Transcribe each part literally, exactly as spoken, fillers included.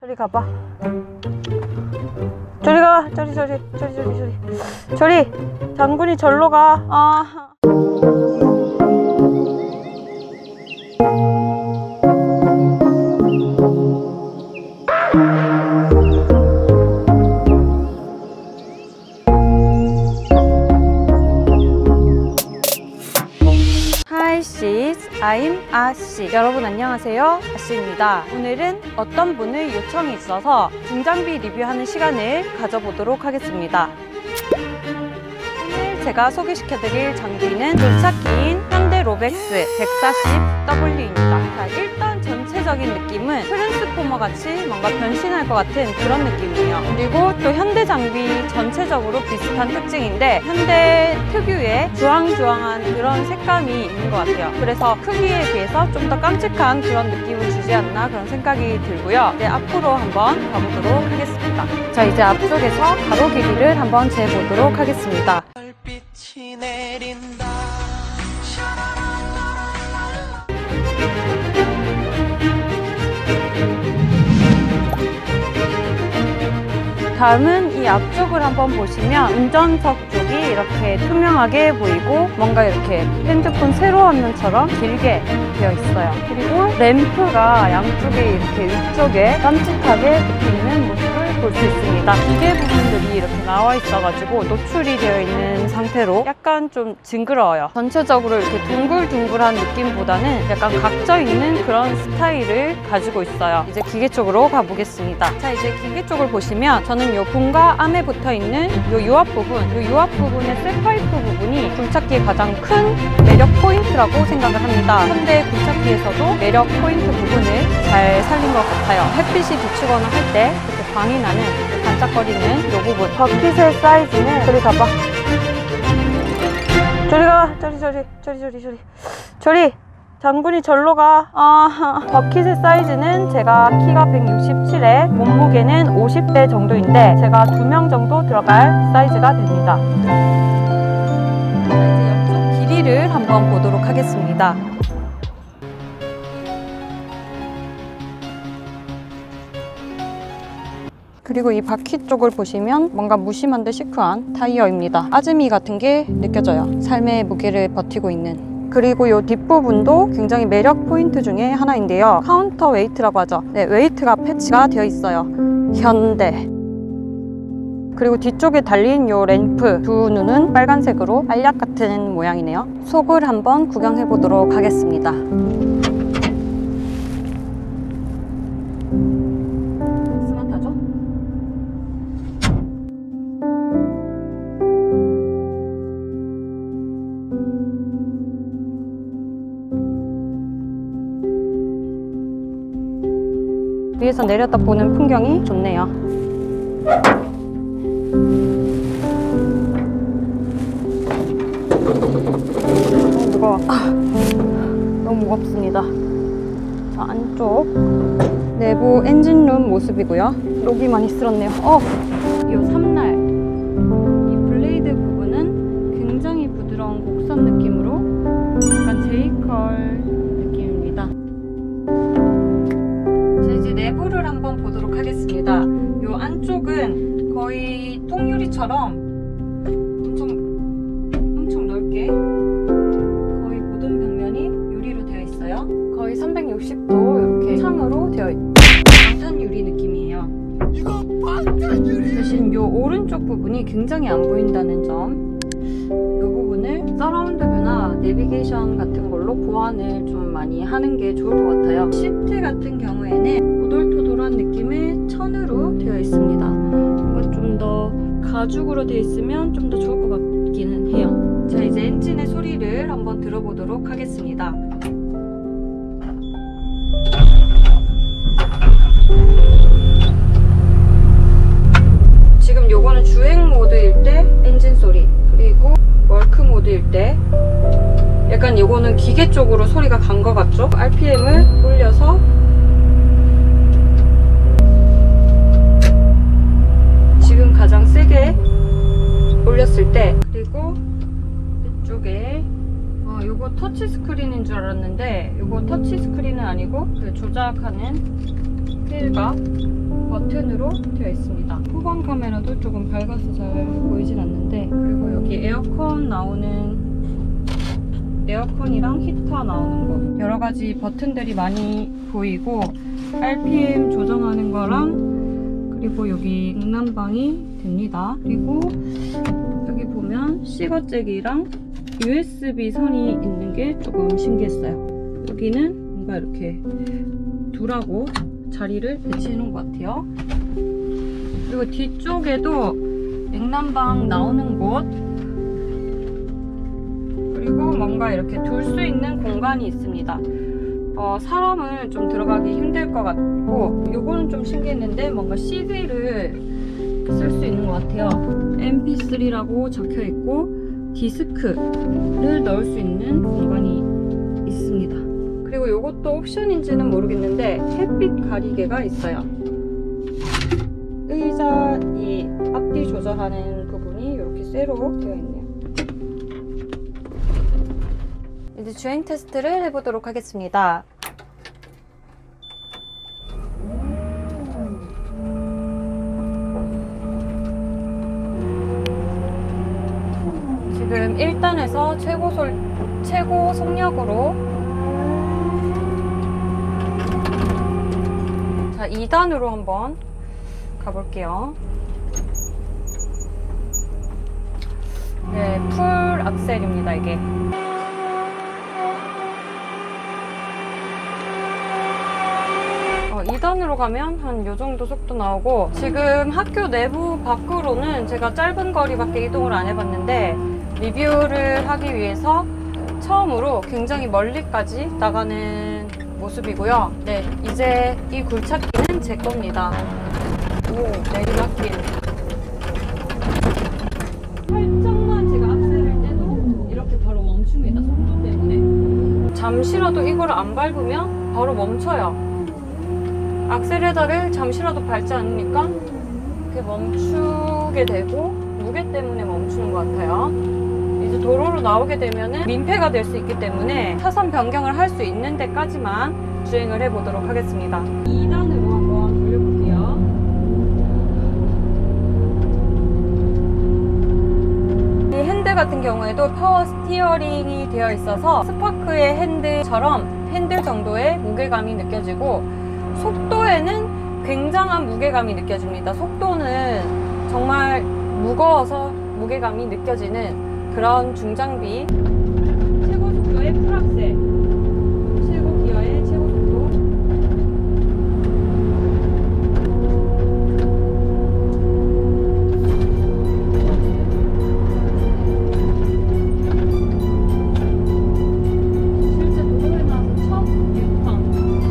저리 가봐. 저리 가. 저리 저리 저리 저리 저리 저리. 장군이 절로 가. 아. Hi sis, I'm 아씨. 여러분 안녕하세요, 아씨입니다. 오늘은 어떤 분의 요청이 있어서 중장비 리뷰하는 시간을 가져보도록 하겠습니다. 오늘 제가 소개시켜드릴 장비는 굴착기인 현대 로벡스 백사십 더블유입니다. 자, 일단 전체적인 느낌은 트랜스포머 같이 뭔가 변신할 것 같은 그런 느낌이에요. 그리고 또 현대 장비 전체적으로 비슷한 특징인데 현대 특유의 주황주황한 그런 색감이 있는 것 같아요. 그래서 크기에 비해서 좀 더 깜찍한 그런 느낌을 주지 않나 그런 생각이 들고요. 이제 앞으로 한번 가보도록 하겠습니다. 자, 이제 앞쪽에서 가로 길이를 한번 재보도록 하겠습니다. 빛이 내린다. 다음은 이 앞쪽을 한번 보시면 운전석 쪽이 이렇게 투명하게 보이고 뭔가 이렇게 핸드폰 세로 화면처럼 길게 되어 있어요. 그리고 램프가 양쪽에 이렇게 위쪽에 깜찍하게 붙어있는 모습을 볼 수 있습니다. 기계 부분들이 이렇게 나와 있어가지고 노출이 되어 있는 상태로 약간 좀 징그러워요. 전체적으로 이렇게 둥글둥글한 느낌보다는 약간 각져 있는 그런 스타일을 가지고 있어요. 이제 기계 쪽으로 가보겠습니다. 자, 이제 기계 쪽을 보시면 저는 요 본가 암에 붙어있는 요 유압 부분, 요 유압 부분의 쇠파이프 부분이 굴착기의 가장 큰 매력 포인트라고 생각을 합니다. 현대 굴착기에서도 매력 포인트 부분을 잘 살린 것 같아요. 햇빛이 비추거나 할 때 이렇게 광이 나는 반짝거리는 요 부분. 버킷의 사이즈는 저리 가봐. 저리 가. 저리 저리 저리 저리 저리 저리. 장군이 절로 가. 아, 버킷의 사이즈는 제가 키가 백육십칠에 몸무게는 오십 대 정도인데 제가 두 명 정도 들어갈 사이즈가 됩니다. 자, 이제 옆쪽 길이를 한번 보도록 하겠습니다. 그리고 이 바퀴 쪽을 보시면 뭔가 무심한 듯 시크한 타이어입니다. 아즈미 같은 게 느껴져요. 삶의 무게를 버티고 있는. 그리고 이 뒷부분도 굉장히 매력 포인트 중에 하나인데요. 카운터 웨이트라고 하죠. 네, 웨이트가 패치가 되어 있어요. 현대. 그리고 뒤쪽에 달린 이 램프 두 눈은 빨간색으로 알약 같은 모양이네요. 속을 한번 구경해 보도록 하겠습니다. 스마트하죠? 위에서 내렸다 보는 풍경이 좋네요. 너무 무거워. 아, 너무 무겁습니다. 자, 안쪽 내부 엔진룸 모습이고요. 록이 많이 쓸었네요. 어, 이 삼날 이 블레이드 부분은 굉장히 부드러운 곡선 느낌으로 약간 제이컬 내부를 한번 보도록 하겠습니다. 이 안쪽은 거의 통유리처럼 엄청 엄청 넓게 거의 모든 벽면이 유리로 되어 있어요. 거의 삼백육십 도 이렇게 창으로 되어 있고 방탄 유리 느낌이에요. 이거 방탄 유리! 대신 이 오른쪽 부분이 굉장히 안 보인다는 점. 이 부분을 서라운드 뷰나 내비게이션 같은 걸로 보완을 좀 많이 하는 게 좋을 것 같아요. 시트 같은 경우에는 오돌토돌한 느낌의 천으로 되어 있습니다. 뭔가 좀 더 가죽으로 되어 있으면 좀 더 좋을 것 같기는 해요. 자, 이제 엔진의 소리를 한번 들어보도록 하겠습니다. 지금 요거는 주행 모드일 때 엔진 소리, 그리고 월크 모드일 때 약간 요거는 기계 쪽으로 소리가 간 것 같죠? 알피엠을 올려서 지금 가장 세게 올렸을 때, 그리고 이쪽에 어, 요거 터치 스크린인 줄 알았는데 요거 터치 스크린은 아니고 그 조작하는 휠과 버튼으로 되어 있습니다. 후방 카메라도 조금 밝아서 잘 보이진 않는데, 그리고 여기 에어컨 나오는 에어컨이랑 히터 나오는 거, 여러 가지 버튼들이 많이 보이고 알피엠 조정하는 거랑, 그리고 여기 냉난방이 됩니다. 그리고 여기 보면 시거잭이랑 유에스비 선이 있는 게 조금 신기했어요. 여기는 뭔가 이렇게 두라고 자리를 배치해 놓은 것 같아요. 그리고 뒤쪽에도 냉난방 나오는 곳, 그리고 뭔가 이렇게 둘 수 있는 공간이 있습니다. 어, 사람은 좀 들어가기 힘들 것 같고, 요거는 좀 신기했는데 뭔가 씨디를 쓸 수 있는 것 같아요. 엠피쓰리라고 적혀 있고 디스크를 넣을 수 있는 공간이 있습니다. 그리고 요것도 옵션인지는 모르겠는데 햇빛 가리개가 있어요. 의자 이 앞뒤 조절하는 부분이 이렇게 쇠로 되어 있네요. 이제 주행 테스트를 해보도록 하겠습니다. 지금 일 단에서 최고, 솔, 최고 속력으로, 자, 이 단으로 한번 가볼게요. 네, 풀 악셀입니다, 이게. 이 단으로 가면 한 요 정도 속도 나오고, 지금 학교 내부 밖으로는 제가 짧은 거리밖에 이동을 안 해봤는데 리뷰를 하기 위해서 처음으로 굉장히 멀리까지 나가는 모습이고요. 네, 이제 이 굴착기는 제 겁니다. 오, 내리막길. 살짝만 제가 악셀을 떼도 이렇게 바로 멈춥니다, 속도 때문에. 잠시라도 이걸 안 밟으면 바로 멈춰요. 악셀레더를 잠시라도 밟지 않으니까 이렇게 멈추게 되고, 무게 때문에 멈추는 것 같아요. 이제 도로로 나오게 되면은 민폐가 될 수 있기 때문에 차선 변경을 할 수 있는 데까지만 주행을 해보도록 하겠습니다. 이 단으로 한번 돌려볼게요. 이 핸들 같은 경우에도 파워 스티어링이 되어 있어서 스파크의 핸들처럼 핸들 정도의 무게감이 느껴지고, 속도에는 굉장한 무게감이 느껴집니다. 속도는 정말 무거워서 무게감이 느껴지는 그런 중장비. 최고 속도의 풀악셀, 최고 기어의 최고 속도. 실제 도로에 나와서 첫 유턴.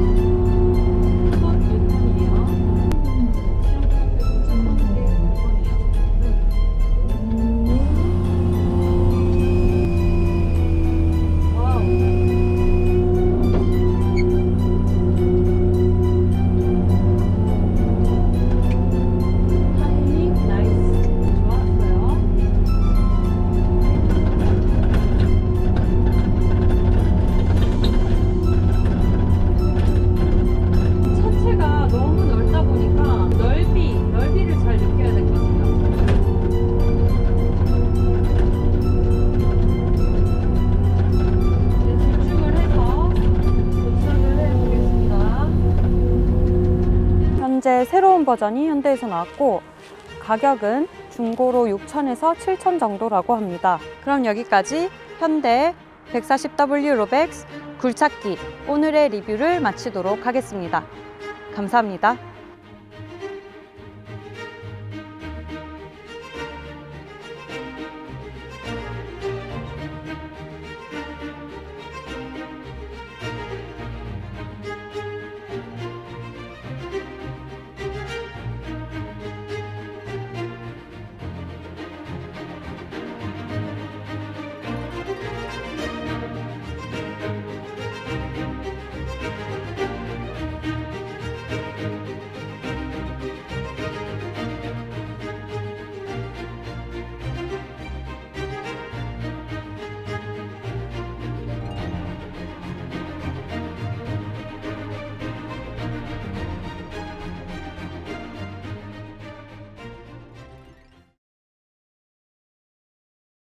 현재 새로운 버전이 현대에서 나왔고, 가격은 중고로 육천에서 칠천 정도라고 합니다. 그럼 여기까지 현대 백사십 더블유 로백스 굴착기 오늘의 리뷰를 마치도록 하겠습니다. 감사합니다.